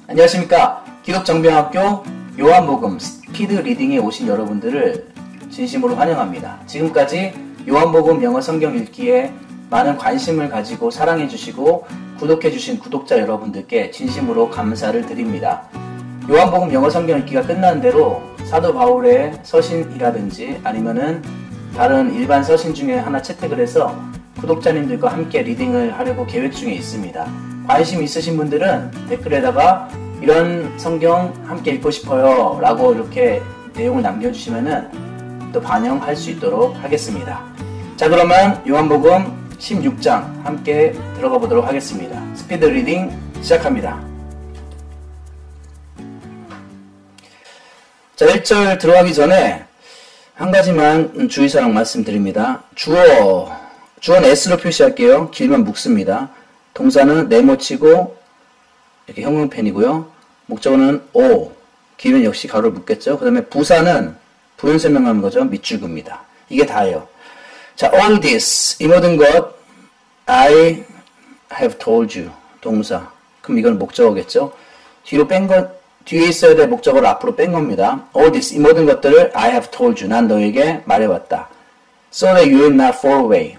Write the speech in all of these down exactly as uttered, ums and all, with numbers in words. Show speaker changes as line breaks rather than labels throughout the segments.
안녕하십니까. 기독정병학교 요한복음 스피드 리딩에 오신 여러분들을 진심으로 환영합니다. 지금까지 요한복음 영어 성경 읽기에 많은 관심을 가지고 사랑해주시고 구독해주신 구독자 여러분들께 진심으로 감사를 드립니다. 요한복음 영어 성경 읽기가 끝난 대로 사도 바울의 서신이라든지 아니면은 다른 일반 서신 중에 하나 채택을 해서 구독자님들과 함께 리딩을 하려고 계획 중에 있습니다. 관심 있으신 분들은 댓글에다가 이런 성경 함께 읽고 싶어요 라고 이렇게 내용을 남겨주시면은 또 반영할 수 있도록 하겠습니다. 자, 그러면 요한복음 십육 장 함께 들어가 보도록 하겠습니다. 스피드 리딩 시작합니다. 자, 일 절 들어가기 전에 한 가지만 주의사항 말씀드립니다. 주어, 주어는 S로 표시할게요. 길면 묵습니다. 동사는 네모치고 이렇게 형용펜이고요. 목적어는 O, 길면 역시 가로를 묶겠죠. 그 다음에 부사는 부연 설명하는 거죠. 밑줄입니다. 이게 다예요. 자, all this, 이 모든 것, I have told you, 동사. 그럼 이건 목적어겠죠. 뒤로 뺀 것, 뒤에 있어야 될 목적어를 앞으로 뺀 겁니다. all this, 이 모든 것들을 I have told you, 난 너에게 말해왔다. so that you will not fall away.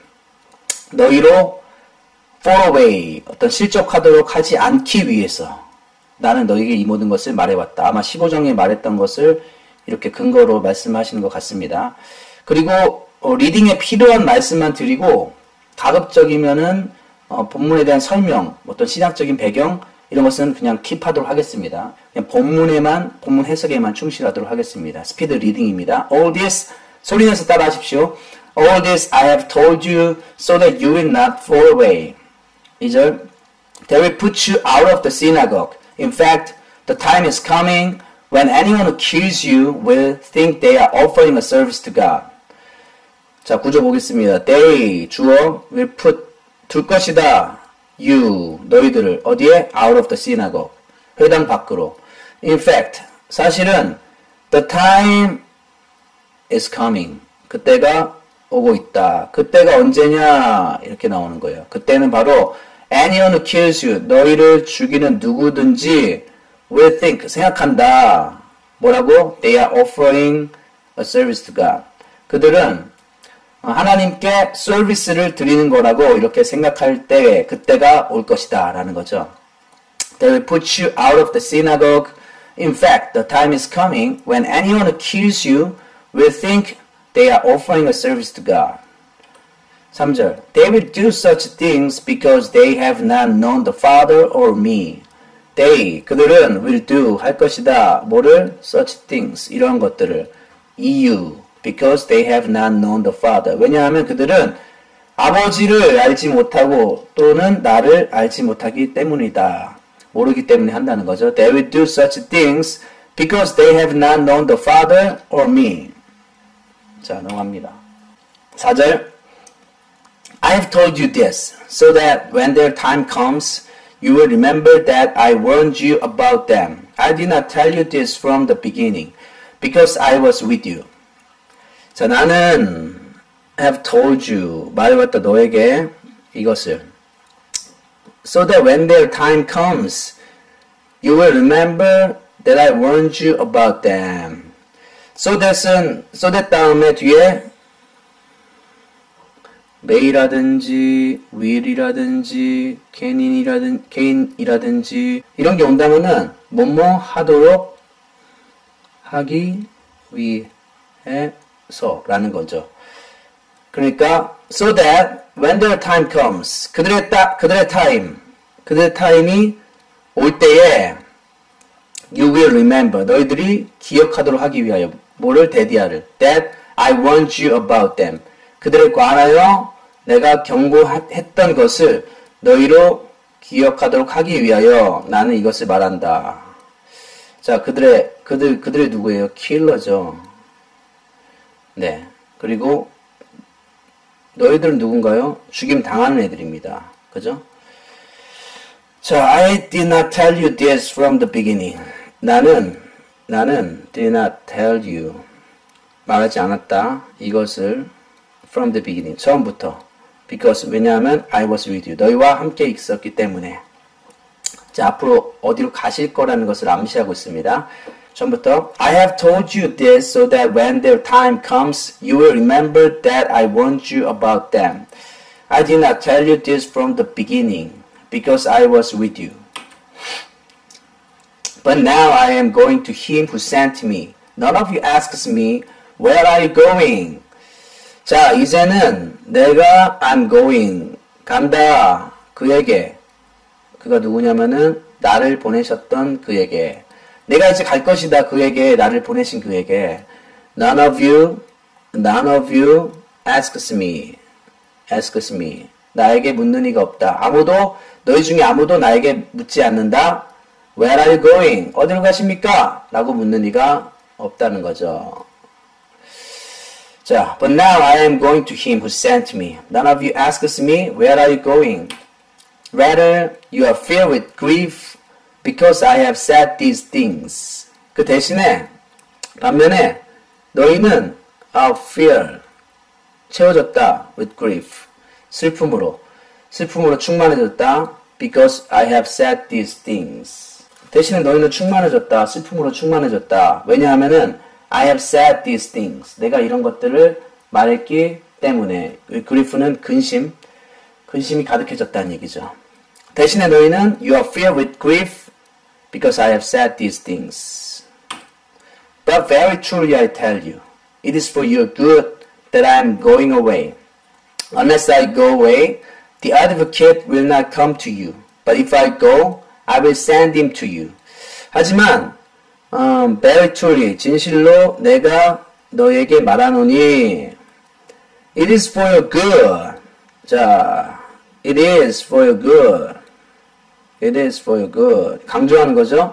너희로 fall away, 어떤 실족하도록 하지 않기 위해서 나는 너에게 이 모든 것을 말해왔다. 아마 십오 장에 말했던 것을 이렇게 근거로 말씀하시는 것 같습니다. 그리고 어, 리딩에 필요한 말씀만 드리고 가급적이면은 어, 본문에 대한 설명, 어떤 신학적인 배경 이런 것은 그냥 킵하도록 하겠습니다. 그냥 본문에만, 본문 해석에만 충실하도록 하겠습니다. 스피드 리딩입니다. All this, 소리 내서 따라 하십시오. All this I have told you so that you will not fall away. 이 절, They will put you out of the synagogue. In fact, the time is coming when anyone who kills you will think they are offering a service to God. 자, 구조 보겠습니다. They, 주어, will put, 둘 것이다. You, 너희들을, 어디에? Out of the synagogue. 회당 밖으로. In fact, 사실은, the time is coming. 그때가 오고 있다. 그때가 언제냐? 이렇게 나오는 거예요. 그때는 바로 anyone who kills you, 너희를 죽이는 누구든지 will think, 생각한다. 뭐라고? They are offering a service to God. 그들은 하나님께 서비스를 드리는 거라고 이렇게 생각할 때 그때가 올 것이다 라는 거죠. They will put you out of the synagogue. In fact, the time is coming when anyone who kills you will think they are offering a service to God. 삼 절, They will do such things because they have not known the Father or me. They, 그들은 will do, 할 것이다. 뭐를? Such things, 이러한 것들을. you, because they have not known the Father. 왜냐하면 그들은 아버지를 알지 못하고 또는 나를 알지 못하기 때문이다. 모르기 때문에 한다는 거죠. They will do such things because they have not known the Father or me. 자, 넘어갑니다. 사 절, I have told you this, so that when their time comes, you will remember that I warned you about them. I did not tell you this from the beginning, because I was with you. 자, 나는 have told you, 말해왔다 너에게 이것을. So that when their time comes, you will remember that I warned you about them. So that은, so that 다음에 뒤에 may라든지 will이라든지 can이라든, can이라든지 이런 게 온다면은 뭐뭐 하도록 하기 위해서 라는 거죠. 그러니까 so that when their time comes 그들의 딱 그들의 time 그들의 타임이 올 때에 you will remember 너희들이 기억하도록 하기 위하여 뭐를? 대디아를 that I warned you about them 그들에 관하여 내가 경고했던 것을 너희로 기억하도록 하기 위하여 나는 이것을 말한다. 자, 그들의 그들 그들의 누구예요? 킬러죠. 네. 그리고 너희들은 누군가요? 죽임 당하는 애들입니다. 그죠? 자, I did not tell you this from the beginning. 나는 나는 did not tell you 말하지 않았다. 이것을 from the beginning, 처음부터. Because, 왜냐하면 I was with you. 너희와 함께 있었기 때문에. 자, 앞으로 어디로 가실 거라는 것을 암시하고 있습니다. 처음부터 I have told you this so that when their time comes, you will remember that I warned you about them. I did not tell you this from the beginning, because I was with you. But now I am going to him who sent me. None of you asks me, where are you going? 자, 이제는 내가 I'm going, 간다, 그에게. 그가 누구냐면은 나를 보내셨던 그에게. 내가 이제 갈 것이다, 그에게. 나를 보내신 그에게. None of you, none of you asks me, asks me. 나에게 묻는 이가 없다. 아무도, 너희 중에 아무도 나에게 묻지 않는다. Where are you going? 어디로 가십니까? 라고 묻는 이가 없다는 거죠. 자, but now I am going to him who sent me. None of you asks me, where are you going? Rather, you are filled with grief because I have said these things. 그 대신에, 반면에, 너희는 are filled, 채워졌다, with grief. 슬픔으로, 슬픔으로 충만해졌다, because I have said these things. 대신에 너희는 충만해졌다, 슬픔으로 충만해졌다. 왜냐하면은, I have said these things. 내가 이런 것들을 말했기 때문에. grief는 근심, 근심이 가득해졌다는 얘기죠. 대신에 너희는 you are filled with grief because I have said these things. But very truly I tell you, it is for your good that I am going away. Unless I go away, the advocate will not come to you. But if I go, I will send him to you. 하지만 um, very truly, 진실로 내가 너에게 말하노니 it is for your good. 자, it is for your good. It is for your good. 강조하는 거죠.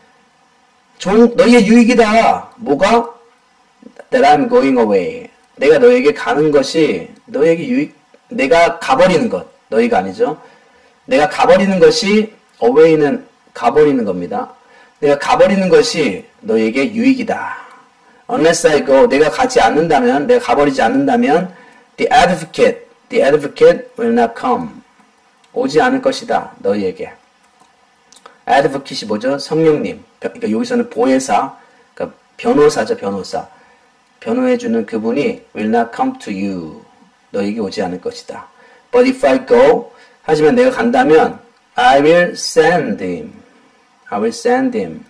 종, 너희의 유익이다. 뭐가? That I'm going away. 내가 너에게 가는 것이 너에게 유익, 내가 가버리는 것. 너희가 아니죠. 내가 가버리는 것이 away는 가버리는 겁니다. 내가 가버리는 것이 너에게 유익이다. Unless I go, 내가 가지 않는다면, 내가 가버리지 않는다면, the advocate, the advocate will not come. 오지 않을 것이다. 너희에게. advocate이 뭐죠? 성령님. 그러니까 여기서는 보혜사, 그러니까 변호사죠, 변호사. 변호해주는 그분이 will not come to you. 너에게 오지 않을 것이다. But if I go, 하지만 내가 간다면, I will send him. I will send him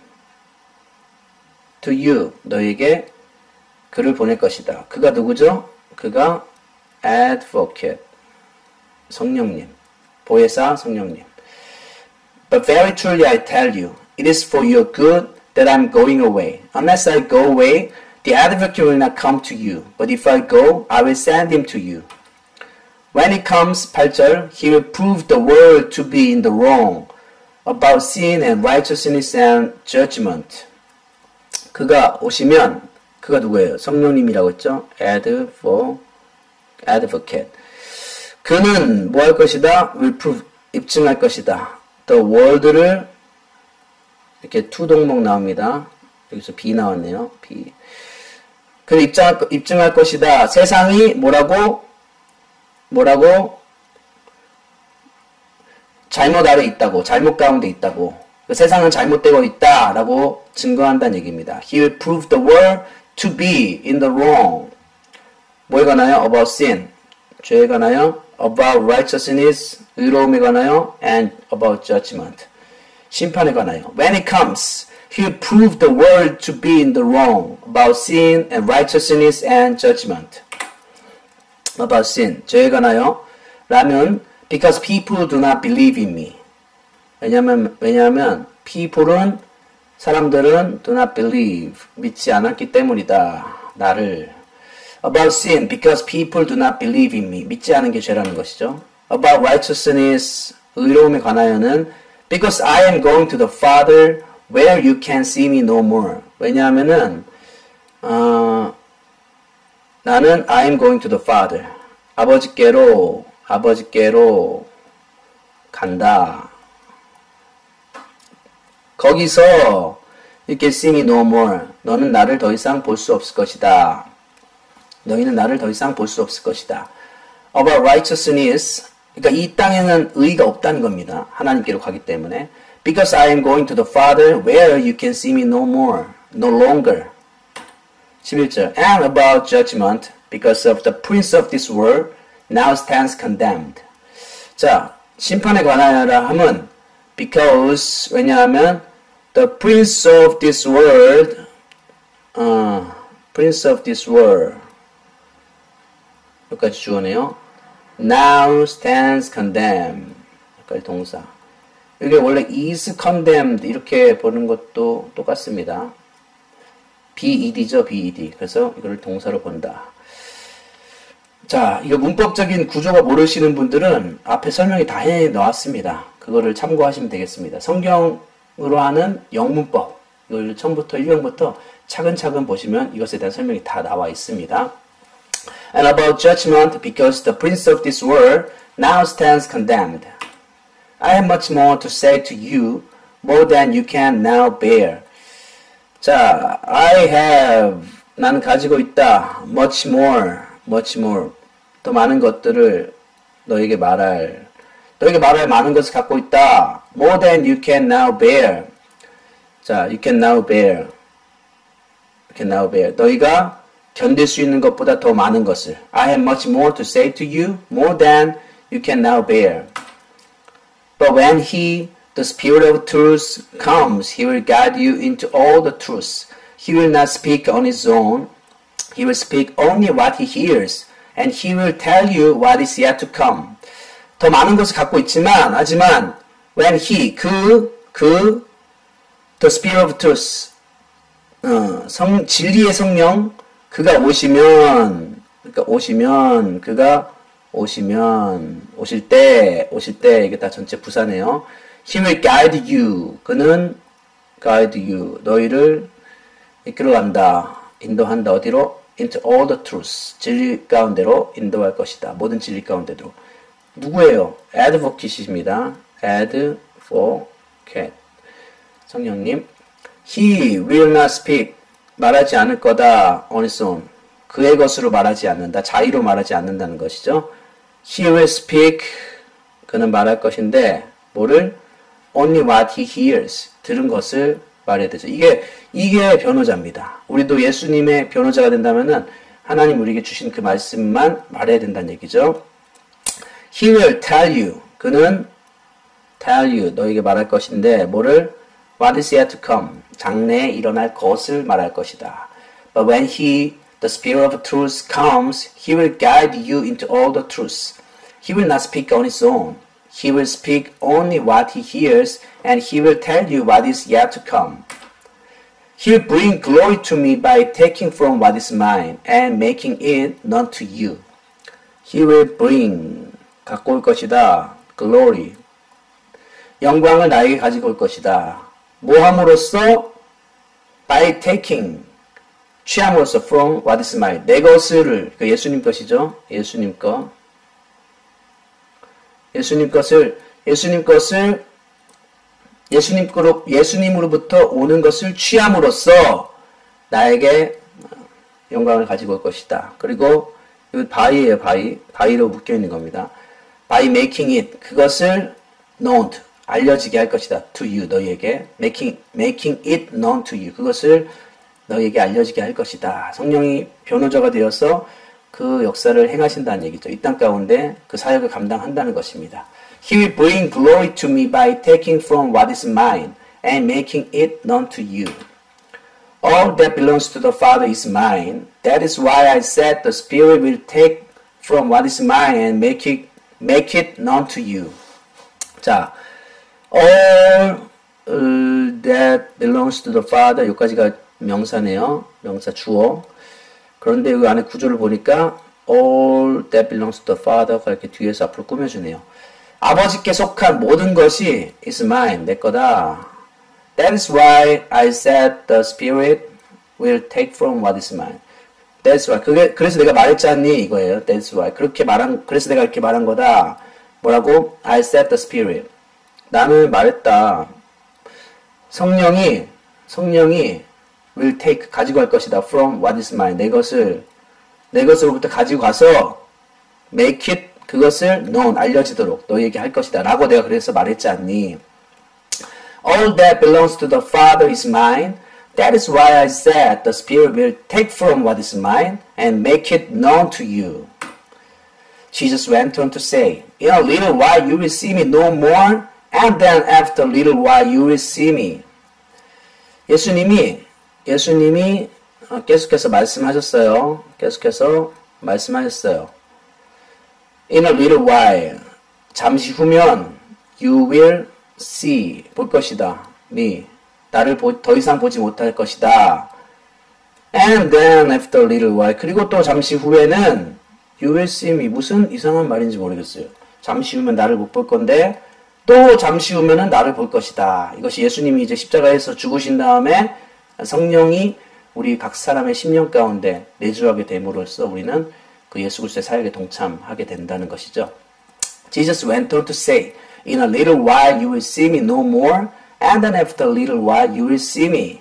to you. 너에게 그를 보낼 것이다. 그가 누구죠? 그가 advocate. 성령님. 보혜사 성령님. But very truly I tell you, it is for your good that I am going away. Unless I go away, the advocate will not come to you. But if I go, I will send him to you. When he comes, 팔 절, he will prove the world to be in the wrong about sin and righteousness and judgment. 그가 오시면, 그가 누구예요? 성령님이라고 했죠? Advo, advocate. 그는 뭐 할 것이다? will prove, 입증할 것이다. the world를 이렇게 투동목 나옵니다. 여기서 B 나왔네요. B. 그를 입증할, 입증할 것이다. 세상이 뭐라고? 뭐라고? 잘못 아래 있다고. 잘못 가운데 있다고. 그 세상은 잘못되고 있다라고 증거한다는 얘기입니다. He will prove the world to be in the wrong. 뭐에 관하여? About sin. 죄에 관하여? About righteousness. 의로움에 관하여? And about judgment. 심판에 관하여. When it comes, he will prove the world to be in the wrong. About sin and righteousness and judgment. About sin. 죄에 관하여? 라면 because people do not believe in me. 왜냐면, 왜냐하면 people은 사람들은 do not believe 믿지 않았기 때문이다. 나를. About sin because people do not believe in me. 믿지 않은 게 죄라는 것이죠. About righteousness 의로움에 관하여는 because I am going to the Father where you can see me no more. 왜냐하면은 어, 나는 I am going to the Father. 아버지께로 아버지께로 간다. 거기서 you can see me no more. 너는 나를 더 이상 볼 수 없을 것이다. 너희는 나를 더 이상 볼 수 없을 것이다. About righteousness. 그러니까 이 땅에는 의가 없다는 겁니다. 하나님께로 가기 때문에. Because I am going to the Father where you can see me no more, no longer. 십일 절. And about judgment, because of the prince of this world, now stands condemned. 자, 심판에 관하여라 함은 because, 왜냐하면 the prince of this world, 어, prince of this world, 여기까지 주어네요. Now stands condemned. 여기까지 동사. 이게 원래 is condemned 이렇게 보는 것도 똑같습니다. bed죠, bed. 그래서 이걸 동사로 본다. 자, 이거 문법적인 구조가 모르시는 분들은 앞에 설명이 다 해 놓았습니다. 그거를 참고하시면 되겠습니다. 성경으로 하는 영문법, 이걸 처음부터 일 형부터 차근차근 보시면 이것에 대한 설명이 다 나와 있습니다. And about judgment, because the prince of this world now stands condemned. I have much more to say to you, more than you can now bear. 자, I have, 난 가지고 있다. much more, much more. 더 많은 것들을 너에게 말할, 너에게 말할 많은 것을 갖고 있다. more than you can now bear. 자, you can now bear. You can now bear. 너희가 견딜 수 있는 것보다 더 많은 것을. I have much more to say to you, more than you can now bear. But when he, the Spirit of truth, comes, he will guide you into all the truth. He will not speak on his own. He will speak only what he hears, and he will tell you what is yet to come. 더 많은 것을 갖고 있지만, 하지만 when he, 그, 그, the Spirit of truth, 어, 성, 진리의 성령, 그가 오시면, 그러니까 오시면, 그가 오시면, 오실 때, 오실 때, 이게 다 전체 부사네요. He will guide you. 그는 guide you. 너희를 이끌어간다. 인도한다. 어디로? Into all the truth. 진리 가운데로 인도할 것이다. 모든 진리 가운데로. 누구예요? advocate입니다. advocate. 성령님. He will not speak. 말하지 않을 거다. on his own. 그의 것으로 말하지 않는다. 자의로 말하지 않는다는 것이죠. He will speak. 그는 말할 것인데 뭐를? Only what he hears. 들은 것을 말해야 되죠. 이게 이게 변호자입니다. 우리도 예수님의 변호자가 된다면은 하나님 우리에게 주신 그 말씀만 말해야 된다는 얘기죠. He will tell you. 그는 tell you. 너에게 말할 것인데 뭐를? What is yet to come. 장래에 일어날 것을 말할 것이다. But when he, the Spirit of truth comes, he will guide you into all the truth. He will not speak on his own. He will speak only what he hears, and he will tell you what is yet to come. He will bring glory to me by taking from what is mine and making it known to you. He will bring, 갖고 올 것이다. glory. 영광을 나에게 가지고 올 것이다. 뭐 함으로써? by taking. 취함으로써 from what is mine. 내 것을, 그 예수님 것이죠. 예수님 것. 예수님 것을, 예수님 것을, 예수님 거로, 예수님으로부터 오는 것을 취함으로써 나에게 영광을 가지고 올 것이다. 그리고, 이거 by예요, by. by로 묶여 있는 겁니다. by making it. 그것을 known, 알려지게 할 것이다. to you, 너희에게. making, making it known to you. 그것을 너희에게 알려지게 할 것이다. 성령이 변호자가 되어서 그 역사를 행하신다는 얘기죠. 이 땅 가운데 그 사역을 감당한다는 것입니다. He will bring glory to me by taking from what is mine and making it known to you. All that belongs to the Father is mine. That is why I said the Spirit will take from what is mine and make it, make it known to you. 자, all uh, that belongs to the Father, 여기까지가 명사네요. 명사 주어. 그런데 여기 안에 구조를 보니까 all that belongs to the Father가 이렇게 뒤에서 앞으로 꾸며주네요. 아버지께 속한 모든 것이 is mine, 내 거다. That is why I said the Spirit will take from what is mine. That's why. 그게, 그래서 내가 말했지 않니? 이거예요. That's why. 그렇게 말한, 그래서 내가 이렇게 말한 거다. 뭐라고? I said the Spirit. 나는 말했다. 성령이, 성령이 will take, 가지고 갈 것이다. From what is mine. 내 것을, 내 것으로부터 가지고 가서 make it, 그것을 known, 알려지도록 너희에게 할 것이다. 라고 내가 그래서 말했지 않니? All that belongs to the Father is mine. That is why I said the Spirit will take from what is mine and make it known to you. Jesus went on to say, in a little while you will see me no more, and then after a little while you will see me. 예수님이, 예수님이 계속해서 말씀하셨어요. 계속해서 말씀하셨어요. In a little while, 잠시 후면 you will see, 볼 것이다. me, 나를 보, 더 이상 보지 못할 것이다. And then after a little while, 그리고 또 잠시 후에는 you will see me, 무슨 이상한 말인지 모르겠어요. 잠시 후면 나를 못 볼 건데 또 잠시 후면은 나를 볼 것이다. 이것이 예수님이 이제 십자가에서 죽으신 다음에 성령이 우리 각 사람의 심령 가운데 내주하게 됨으로써 우리는 그 예수 그리스도의 사역에 동참하게 된다는 것이죠. Jesus went on to say, in a little while you will see me no more, and then after a little while you will see me.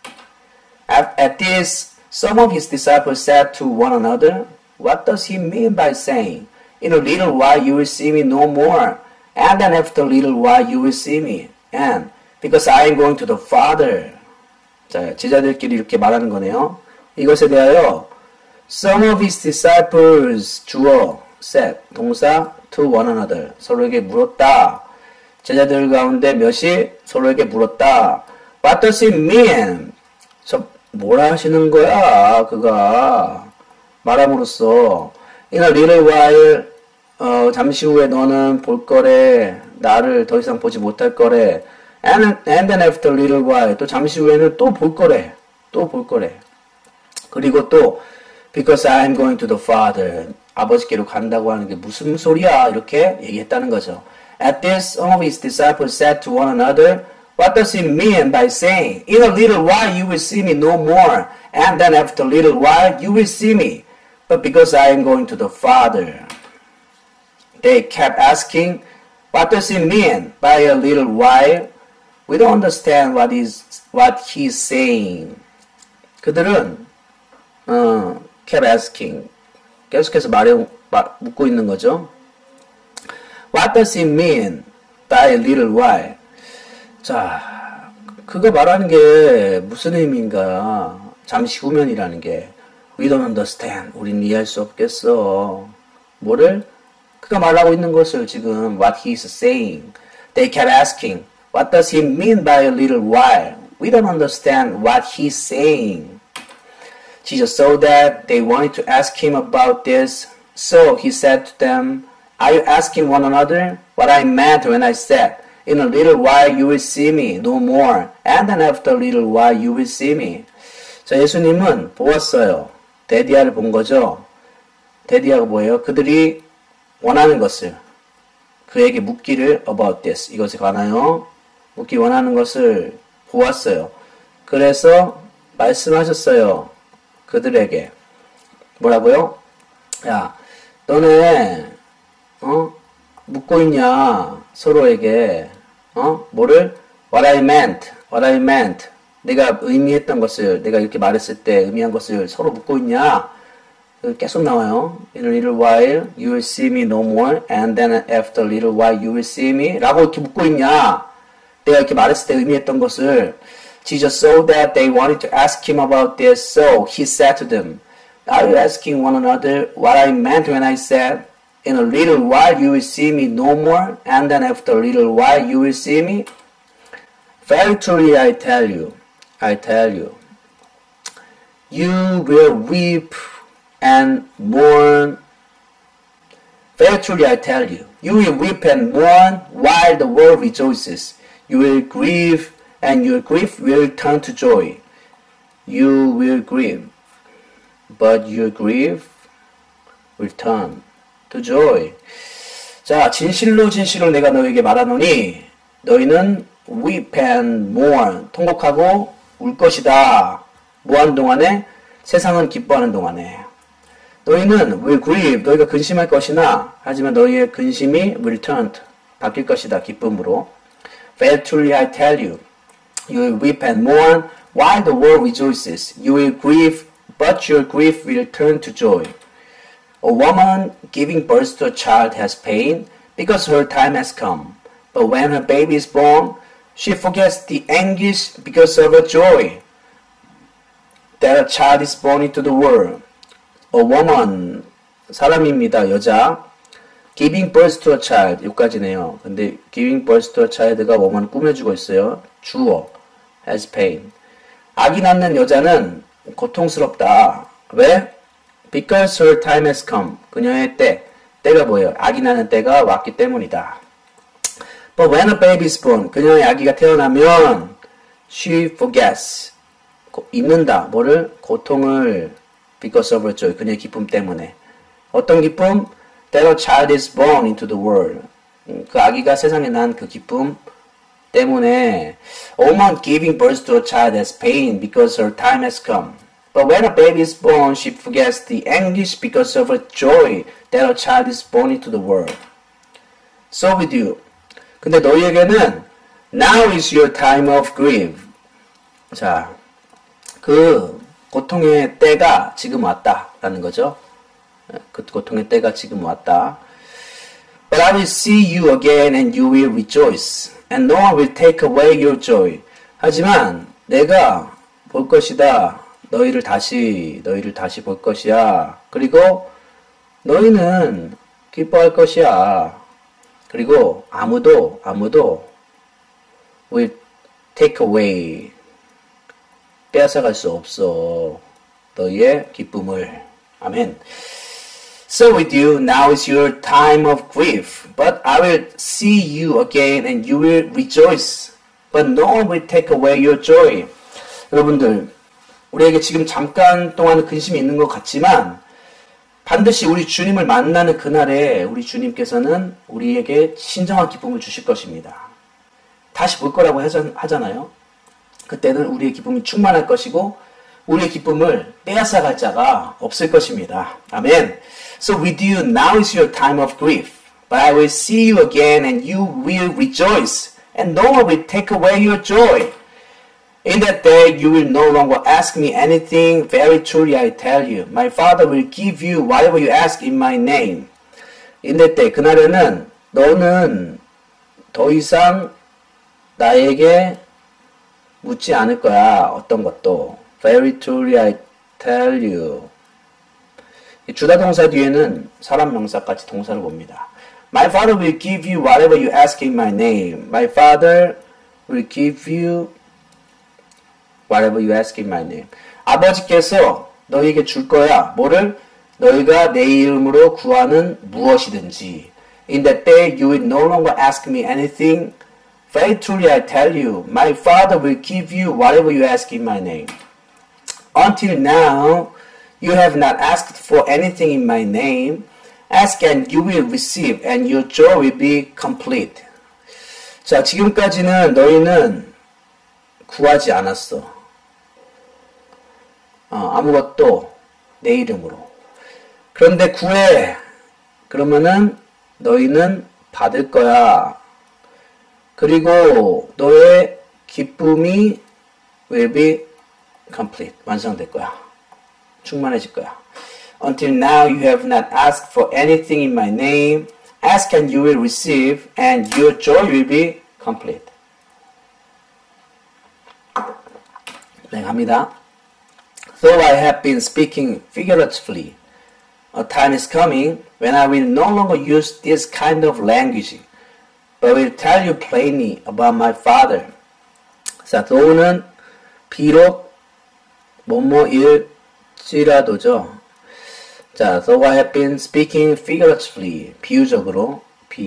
At, at this, some of his disciples said to one another, what does he mean by saying, in a little while you will see me no more, and then after a little while you will see me, and because I am going to the Father. 자, 제자들끼리 이렇게 말하는 거네요. 이것에 대하여 some of his disciples, 주어, said, 동사, to one another, 서로에게 물었다. 제자들 가운데 몇이 서로에게 물었다. What does it mean? 저 뭐라 하시는 거야, 그가. 말함으로써 in a little while, 어, 잠시 후에 너는 볼 거래. 나를 더 이상 보지 못할 거래. And, and then after a little while, 또 잠시 후에는 또 볼 거래. 또 볼 거래. 그리고 또 because I am going to the Father, 아버지께로 간다고 하는 게 무슨 소리야? 이렇게 얘기했다는 거죠. At this, some of his disciples said to one another, what does it mean by saying, in a little while you will see me no more, and then after a little while you will see me, but because I am going to the Father. They kept asking, what does it mean by a little while? We don't understand what is what he's saying. 그들은 어, kept asking, 계속해서 말해 마, 묻고 있는 거죠. What does it mean by a little while? 자, 그가 말하는 게 무슨 의미인가? 잠시 후면이라는 게 we don't understand. 우리는 이해할 수 없겠어. 뭐를? 그가 말하고 있는 것을 지금 what he's saying. They kept asking, what does he mean by a little while? We don't understand what he's saying. Jesus saw that they wanted to ask him about this, so he said to them, are you asking one another what I meant when I said, in a little while you will see me no more, and then after a little while you will see me. 자, 예수님은 보았어요. 데디아를 본 거죠. 데디아가 뭐예요? 그들이 원하는 것을 그에게 묻기를 about this, 이것에 관하여 묻기 원하는 것을 보았어요. 그래서 말씀하셨어요. 그들에게 뭐라고요? 야, 너네 어? 묻고 있냐? 서로에게 어? 뭐를? What I meant, what I meant. 내가 의미했던 것을, 내가 이렇게 말했을 때 의미한 것을 서로 묻고 있냐? 계속 나와요. In a little while you will see me no more, and then after a little while you will see me. 라고 이렇게 묻고 있냐? 내가 이렇게 말했을 때 의미했던 것을. Jesus saw that they wanted to ask him about this, so he said to them, are you asking one another what I meant when I said, in a little while you will see me no more, and then after a little while you will see me? Very truly I tell you, I tell you, you will weep and mourn. Very truly I tell you, you will weep and mourn while the world rejoices. You will grieve, and your grief will turn to joy. You will grieve, but your grief will turn to joy. 자, 진실로 진실로 내가 너에게 말하노니 너희는 weep and mourn, 통곡하고 울 것이다. 뭐하는 동안에? 세상은 기뻐하는 동안에. 너희는 will grieve, 너희가 근심할 것이나 하지만 너희의 근심이 will turn, 바뀔 것이다. 기쁨으로. Very truly I tell you, you will weep and mourn while the world rejoices. You will grieve, but your grief will turn to joy. A woman giving birth to a child has pain because her time has come. But when her baby is born, She forgets the anguish because of her joy that a child is born into the world. A woman, 사람입니다. 여자. Giving birth to a child. 여기까지네요. 근데 giving birth to a child가 woman 꾸며주고 있어요. 주어. has pain. 아기 낳는 여자는 고통스럽다. 왜? Because her time has come. 그녀의 때. 때가 뭐예요? 아기 낳는 때가 왔기 때문이다. But when a baby is born. 그녀의 아기가 태어나면 she forgets. 잊는다. 뭐를? 고통을 because of her joy. 그녀의 기쁨 때문에. 어떤 기쁨? That a child is born into the world. 그 아기가 세상에 난 그 기쁨 때문에 A woman giving birth to a child has pain because her time has come. But when a baby is born, she forgets the anguish because of her joy that a child is born into the world. So with you. 근데 너희에게는 now is your time of grief. 자, 그 고통의 때가 지금 왔다라는 거죠. 그 고통의 때가 지금 왔다. But I will see you again and you will rejoice. And no one will take away your joy. 하지만 내가 볼 것이다. 너희를 다시 너희를 다시 볼 것이야. 그리고 너희는 기뻐할 것이야. 그리고 아무도 아무도 will take away 빼앗아갈 수 없어. 너희의 기쁨을. 아멘. So with you, now is your time of grief. But I will see you again and you will rejoice. But no one will take away your joy. 여러분들, 우리에게 지금 잠깐 동안 근심이 있는 것 같지만 반드시 우리 주님을 만나는 그날에 우리 주님께서는 우리에게 신정한 기쁨을 주실 것입니다. 다시 볼 거라고 하잖아요. 그때는 우리의 기쁨이 충만할 것이고 우리의 기쁨을 빼앗아갈 자가 없을 것입니다. 아멘. So with you, now is your time of grief. But I will see you again and you will rejoice. And no one will take away your joy. In that day you will no longer ask me anything. Very truly I tell you, my Father will give you whatever you ask in my name. In that day, 그날에는 너는 더 이상 나에게 묻지 않을 거야. 어떤 것도. Very truly I tell you. 주다 동사 뒤에는 사람 명사까지 동사를 봅니다. My Father will give you whatever you ask in my name. My Father will give you whatever you ask in my name. 아버지께서 너희에게 줄 거야. 뭐를? 너희가 내 이름으로 구하는 무엇이든지. In that day you will no longer ask me anything. Very truly I tell you, my Father will give you whatever you ask in my name. Until now, you have not asked for anything in my name. Ask and you will receive, and your joy will be complete. 자, 지금까지는 너희는 구하지 않았어. 어, 아무것도 내 이름으로. 그런데 구해. 그러면은 너희는 받을 거야. 그리고 너의 기쁨이 will be complete. 완성될 거야. 충만해질 거야. Until now you have not asked for anything in my name. Ask and you will receive, and your joy will be complete. 네, 갑니다. Though I have been speaking figuratively, a time is coming when I will no longer use this kind of language, but will tell you plainly about my Father. 자, though는 비록 뭐뭐일지라도죠. 자, though I have been speaking figuratively, 비유적으로,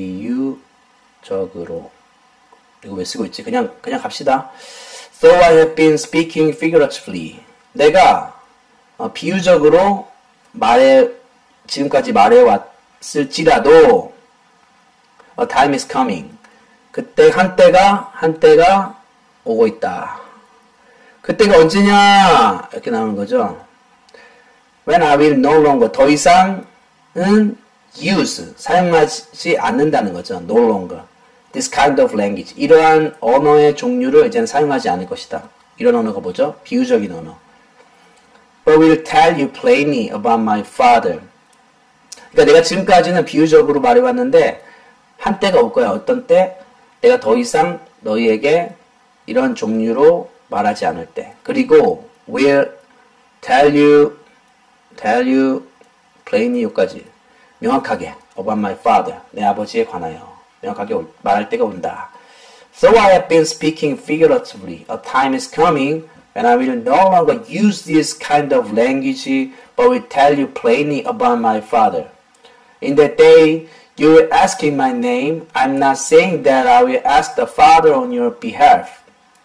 비유적으로. 이거 왜 쓰고 있지? 그냥, 그냥 갑시다. Though I have been speaking figuratively. 내가 어, 비유적으로 말해, 지금까지 말해왔을지라도, a time is coming. 그때, 한때가, 한때가 오고 있다. 그때가 언제냐? 이렇게 나오는 거죠. When I will no longer, 더 이상은 use, 사용하지 않는다는 거죠. No longer. This kind of language. 이러한 언어의 종류를 이제는 사용하지 않을 것이다. 이런 언어가 뭐죠? 비유적인 언어. But will tell you plainly about my Father. 그러니까 내가 지금까지는 비유적으로 말해왔는데 한때가 올 거야. 어떤 때? 내가 더 이상 너희에게 이런 종류로 말하지 않을 때. 그리고 will tell you, tell you plainly 여기까지 명확하게 about my father, 내 아버지에 관하여 명확하게 말할 때가 온다. So I have been speaking figuratively. A time is coming when I will no longer use this kind of language, but will tell you plainly about my father. In that day, you will ask in my name. I'm not saying that I will ask the Father on your behalf.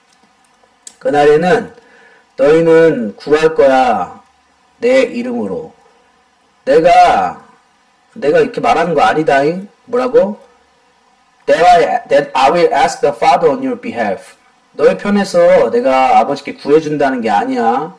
그날에는 너희는 구할 거야. 내 이름으로. 내가 내가 이렇게 말하는 거 아니다잉. 뭐라고? That I, that I will ask the Father on your behalf. 너희 편에서 내가 아버지께 구해준다는 게 아니야.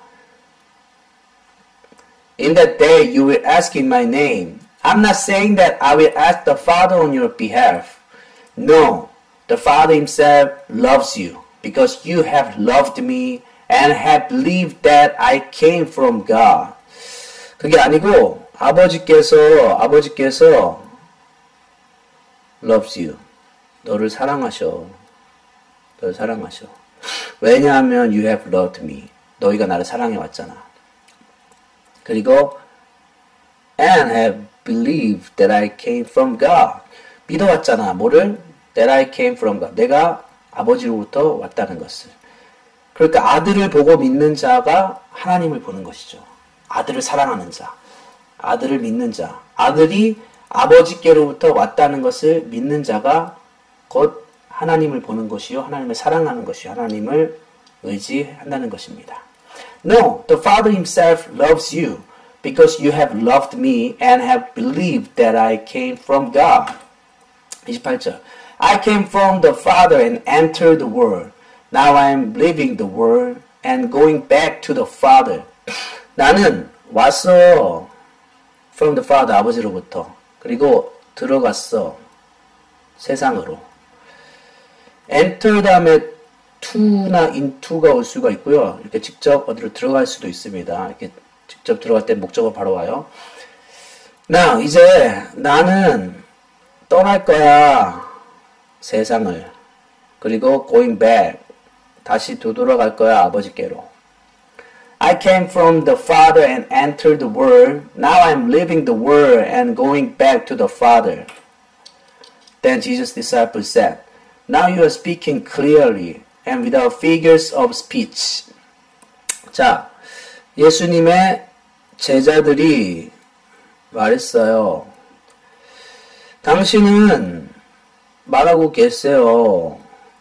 In that day, you will ask in my name. I'm not saying that I will ask the Father on your behalf. No, the Father himself loves you because you have loved me and have believed that I came from God. 그게 아니고 아버지께서 아버지께서 loves you. 너를 사랑하셔. 너를 사랑하셔. 왜냐하면 you have loved me. 너희가 나를 사랑해 왔잖아. 그리고 and have believed that I came from God. 믿어왔잖아. 뭐를? That I came from God. 내가 아버지로부터 왔다는 것을. 그러니까 아들을 보고 믿는 자가 하나님을 보는 것이죠. 아들을 사랑하는 자. 아들을 믿는 자. 아들이 아버지께로부터 왔다는 것을 믿는 자가 곧 하나님을 보는 것이요. 하나님을 사랑하는 것이요. 하나님을 의지한다는 것입니다. No, the Father himself loves you. Because you have loved me and have believed that I came from God. 이십팔 절. I came from the Father and entered the world. Now I am leaving the world and going back to the Father. 나는 왔어. From the Father, 아버지로부터. 그리고 들어갔어. 세상으로. enter 다음에 to나 into가 올 수가 있고요. 이렇게 직접 어디로 들어갈 수도 있습니다. 이렇게 직접 들어갈 때 목적어 바로 와요. 나 이제 나는 떠날 거야. 세상을. 그리고 going back. 다시 되돌아갈 거야. 아버지께로. I came from the Father and entered the world. Now I'm leaving the world and going back to the Father. Then Jesus' disciples said, Now you are speaking clearly and without figures of speech. 자, 예수님의 제자들이 말했어요. 당신은 말하고 계세요.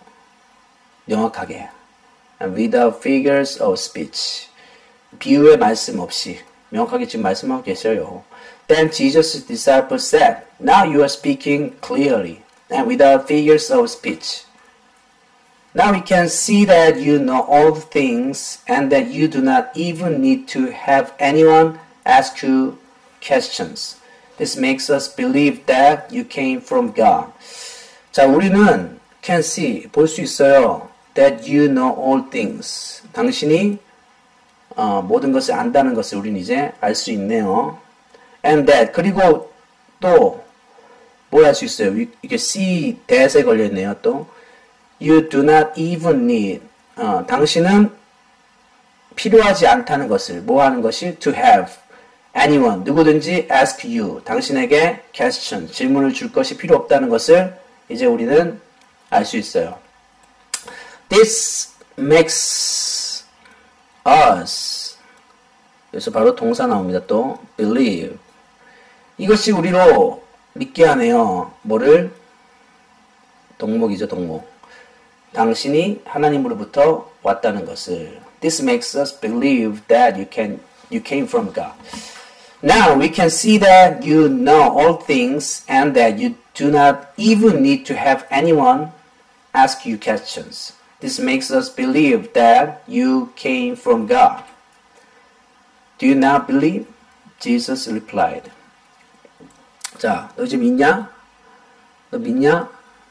명확하게. And without figures of speech. 비유의 말씀 없이 명확하게 지금 말씀하고 계셔요. Then Jesus' disciples said, Now you are speaking clearly and without figures of speech. Now we can see that you know all things and that you do not even need to have anyone ask you questions. This makes us believe that you came from God. 자, 우리는 can see, 볼 수 있어요. That you know all things. 당신이 어, 모든 것을 안다는 것을 우리는 이제 알 수 있네요. And that, 그리고 또 뭘 할 수 있어요? 이게 see that에 걸려있네요. 또 You do not even need. 어, 당신은 필요하지 않다는 것을 뭐 하는 것이 to have anyone 누구든지 ask you 당신에게 question 질문을 줄 것이 필요 없다는 것을 이제 우리는 알 수 있어요. This makes us 여기서 바로 동사 나옵니다. 또 believe 이것이 우리로 믿게 하네요. 뭐를? 동목이죠. 동목. 당신이 하나님으로부터 왔다는 것을. This makes us believe that you can you came from God. Now we can see that you know all things and that you do not even need to have anyone ask you questions. This makes us believe that you came from God. Do you not believe? Jesus replied. 자, 너 지금 믿냐? 너 믿냐?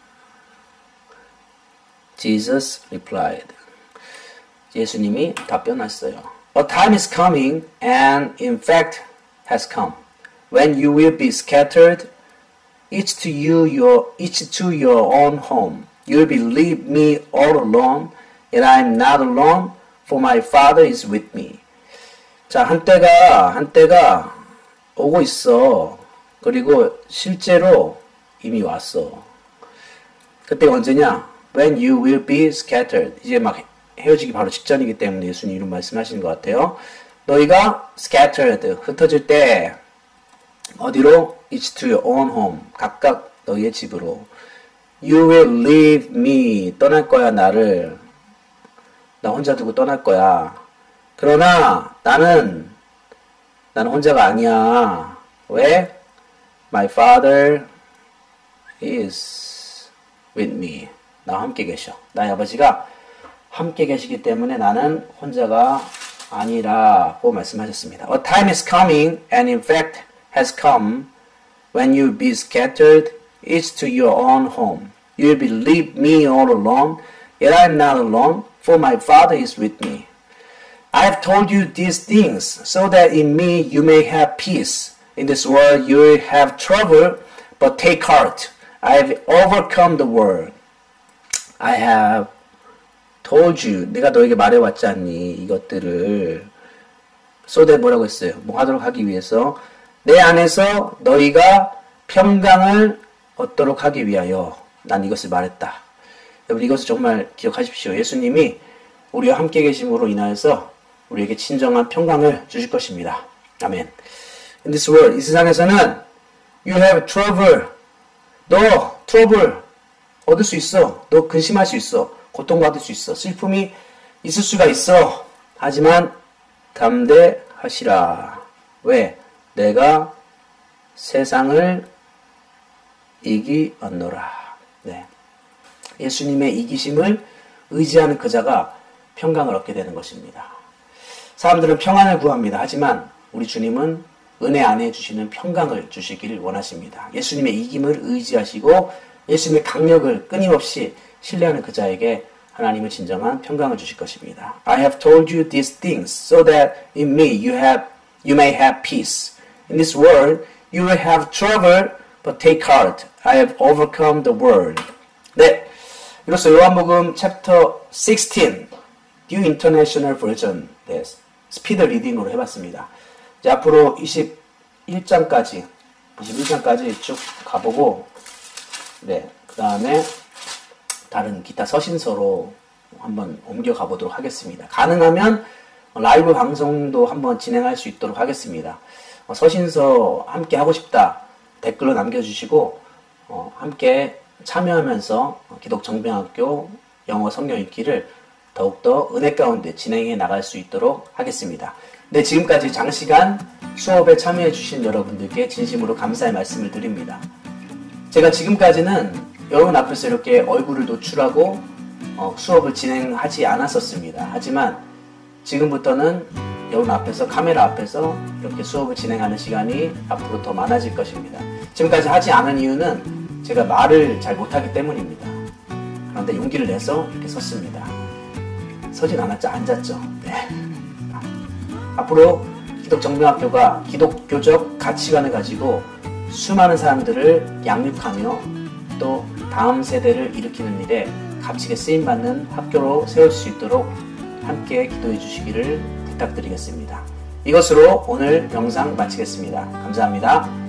Jesus replied. 예수님이 답변했어요. A time is coming, and in fact has come, when you will be scattered, each to you your each to your own home, You'll be leave me all alone, and I'm not alone, for my Father is with me. 자, 한때가 한때가 오고 있어. 그리고 실제로 이미 왔어. 그때 언제냐? When you will be scattered. 이제 막 헤어지기 바로 직전이기 때문에 예수님 이런 말씀하시는 것 같아요. 너희가 scattered, 흩어질 때 어디로? It's to your own home. 각각 너희의 집으로. You will leave me. 떠날 거야, 나를. 나 혼자 두고 떠날 거야. 그러나 나는 나는 혼자가 아니야. 왜? My Father is with me. 나와 함께 계셔. 나의 아버지가 함께 계시기 때문에 나는 혼자가 아니라고 말씀하셨습니다. A time is coming, and in fact has come, when you'll be scattered, each to your own home. You'll be leave me all alone, yet I am not alone, for my Father is with me. I have told you these things, so that in me you may have peace. In this world you will have trouble, but take heart. I have overcome the world. I have told you, 내가 너에게 말해왔지 않니, 이것들을. so that 뭐라고 했어요? 뭐 하도록 하기 위해서. 내 안에서 너희가 평강을 얻도록 하기 위하여 난 이것을 말했다. 여러분, 이것을 정말 기억하십시오. 예수님이 우리와 함께 계심으로 인하여서 우리에게 진정한 평강을 주실 것입니다. 아멘. In this world, 이 세상에서는 you have trouble. 너 trouble 얻을 수 있어. 너 근심할 수 있어. 고통받을 수 있어. 슬픔이 있을 수가 있어. 하지만 담대하시라. 왜? 내가 세상을 이기었노라. 네. 예수님의 이기심을 의지하는 그 자가 평강을 얻게 되는 것입니다. 사람들은 평안을 구합니다. 하지만 우리 주님은 은혜 안에 주시는 평강을 주시기를 원하십니다. 예수님의 이김을 의지하시고 예수님의 강력을 끊임없이 신뢰하는 그 자에게 하나님은 진정한 평강을 주실 것입니다. I have told you these things so that in me you have you may have peace. In this world you will have trouble, but take heart. I have overcome the world. 네, 이로써 요한복음 챕터 십육 New International Version, 네, 스피드 리딩으로 해봤습니다. 이제 앞으로 이십일 장까지 이십일 장까지 쭉 가보고, 네, 그 다음에 다른 기타 서신서로 한번 옮겨가 보도록 하겠습니다. 가능하면 라이브 방송도 한번 진행할 수 있도록 하겠습니다. 서신서 함께 하고 싶다 댓글로 남겨주시고 어, 함께 참여하면서 기독정병학교 영어 성경 읽기를 더욱더 은혜 가운데 진행해 나갈 수 있도록 하겠습니다. 네, 지금까지 장시간 수업에 참여해 주신 여러분들께 진심으로 감사의 말씀을 드립니다. 제가 지금까지는 여러분 앞에서 이렇게 얼굴을 노출하고 어, 수업을 진행하지 않았었습니다. 하지만 지금부터는 여러분 앞에서, 카메라 앞에서 이렇게 수업을 진행하는 시간이 앞으로 더 많아질 것입니다. 지금까지 하지 않은 이유는 제가 말을 잘 못하기 때문입니다. 그런데 용기를 내서 이렇게 섰습니다. 서진 않았죠? 앉았죠? 네. 앞으로 기독정병학교가 기독교적 가치관을 가지고 수많은 사람들을 양육하며 또 다음 세대를 일으키는 일에 값지게 쓰임받는 학교로 세울 수 있도록 함께 기도해 주시기를 부탁드리겠습니다. 이것으로 오늘 영상 마치겠습니다. 감사합니다.